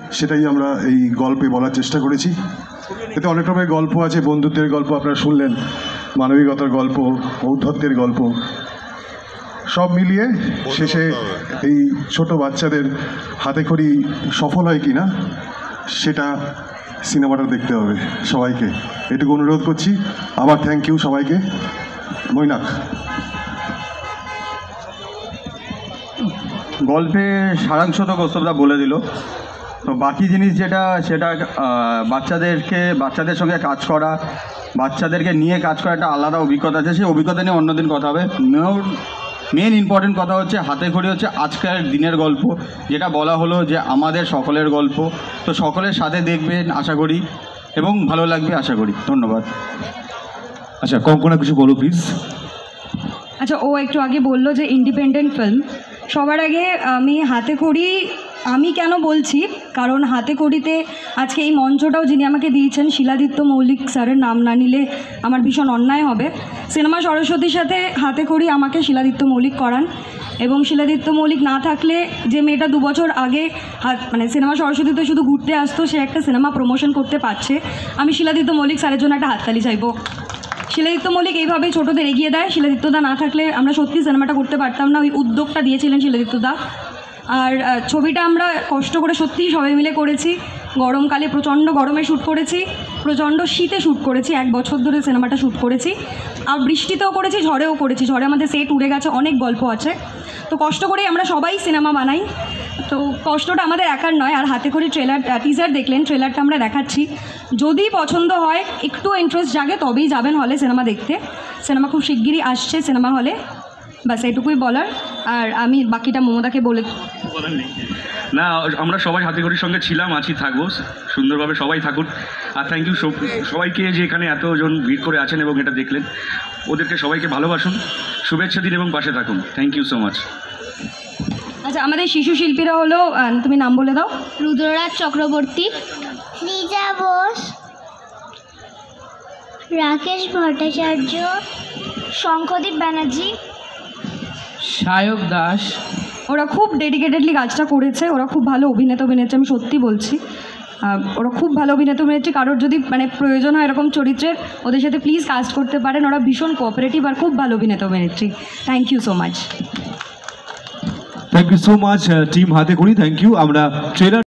সেটাই আমরা এই গল্পে বলার চেষ্টা করেছি। এতে অনেক রকমের গল্প আছে, বন্ধুত্বের গল্প আপনারা শুনলেন, মানবিকতার গল্প, ঔদ্ধত্যের গল্প, সব মিলিয়ে শেষে এই ছোট বাচ্চাদের হাতেখড়ি সফল হয় কি না সেটা সিনেমাটা দেখতে হবে সবাইকে, এটুকু অনুরোধ করছি। আবার থ্যাংক ইউ সবাইকে। মৈনাক, গল্পে সারাংশ তো কৌস্তবদা বলে দিল, তো বাকি জিনিস যেটা সেটা বাচ্চাদের সঙ্গে কাজ করা, বাচ্চাদেরকে নিয়ে কাজ করা একটা আলাদা অভিজ্ঞতা আছে, সেই অভিজ্ঞতা নিয়ে অন্যদিন কথা হবে। মেন ইম্পর্টেন্ট কথা হচ্ছে হাতেখড়ি হচ্ছে আজকের দিনের গল্প, যেটা বলা হলো যে আমাদের সকলের গল্প। তো সকলের সাথে দেখবেন আশা করি, এবং ভালো লাগবে আশা করি। ধন্যবাদ। আচ্ছা, কঙ্কনা কিছু বলো প্লিজ। আচ্ছা, ও একটু আগে বললো যে ইন্ডিপেন্ডেন্ট ফিল্ম। সবার আগে আমি হাতেখড়ি আমি কেন বলছি, কারণ হাতেখড়িতে আজকে এই মঞ্চটাও যিনি আমাকে দিয়েছেন শিলাদিত্য মৌলিক স্যারের নাম না নিলে আমার ভীষণ অন্যায় হবে। সিনেমা সরস্বতীর সাথে হাতেখড়ি আমাকে শিলাদিত্য মৌলিক করান, এবং শিলাদিত্য মৌলিক না থাকলে যে মেয়েটা 2 বছর আগে সিনেমা সরস্বতীতে শুধু ঘুরতে আসতো, সে একটা সিনেমা প্রমোশন করতে পারছে। আমি শিলাদিত্য মৌলিক স্যারের জন্য একটা হাততালি চাইবো। শিলাদিত্য মৌলিক এইভাবেই ছোটোদের এগিয়ে দেয়। শিলাদিত্যদা না থাকলে আমরা সত্যি সিনেমাটা করতে পারতাম না। ওই উদ্যোগটা দিয়েছিলেন শিলাদিত্যদা। আর ছবিটা আমরা কষ্ট করে সত্যিই সবাই মিলে করেছি। গরমকালে প্রচণ্ড গরমে শ্যুট করেছি, প্রচণ্ড শীতে শ্যুট করেছি, 1 বছর ধরে সিনেমাটা শ্যুট করেছি। আর বৃষ্টিতেও করেছি, ঝড়েও করেছি। ঝড়ে আমাদের সেট উড়ে গেছে, অনেক গল্প আছে। তো কষ্ট করেই আমরা সবাই সিনেমা বানাই। তো কষ্টটা আমাদের একার নয়। আর হাতেখড়ি টিজার দেখলেন, ট্রেলারটা আমরা দেখাচ্ছি। যদি পছন্দ হয়, একটু ইন্টারেস্ট জাগে, তবেই যাবেন হলে সিনেমা দেখতে। সিনেমা খুব শিগগিরই আসছে সিনেমা হলে। বাস এটুকুই বলার। আর আমি বাকিটা মমতাকে বলে না, আমরা সবাই হাতেখড়ির সঙ্গে ছিলাম, আছি, থাকবো। সুন্দরভাবে সবাই থাকুন। আর থ্যাংক ইউ সবাইকে যে এখানে এতজন ভিড় করে আছেন এবং এটা দেখলেন। ওদেরকে সবাইকে ভালোবাসুন, শুভেচ্ছা দিন এবং পাশে থাকুন। Thank you so much. আচ্ছা, আমাদের শিশু শিল্পীরা হলো, তুমি নাম বলে দাও। রুদ্ররাজ চক্রবর্তী, লিজা বোস, রাকেশ ভট্টাচার্য, শঙ্খদীপ ব্যানার্জি, সায়ক দাস। ওরা খুব ডেডিকেটেডলি কাজটা করেছে। ওরা খুব ভালো অভিনেতা অভিনেত্রী, আমি সত্যি বলছি। ওরা খুব ভালো অভিনেতা অভিনেত্রী। কারোর যদি প্রয়োজন হয় এরকম চরিত্রের, ওদের সাথে প্লিজ কাস্ট করতে পারেন। ওরা ভীষণ কোঅপারেটিভ আর খুব ভালো অভিনেতা অভিনেত্রী। Thank you so much. Thank you so much team Hatekhori, thank you. আমরা ট্রেলার